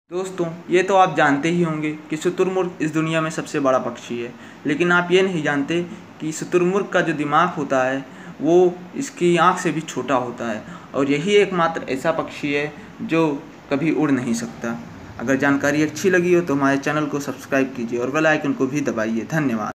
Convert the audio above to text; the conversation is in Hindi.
दोस्तों, ये तो आप जानते ही होंगे कि शुतुरमुर्ग इस दुनिया में सबसे बड़ा पक्षी है। लेकिन आप ये नहीं जानते कि शुतुरमुर्ग का जो दिमाग होता है वो इसकी आँख से भी छोटा होता है और यही एकमात्र ऐसा पक्षी है जो कभी उड़ नहीं सकता। अगर जानकारी अच्छी लगी हो तो हमारे चैनल को सब्सक्राइब कीजिए और बेल आइकन को भी दबाइए। धन्यवाद।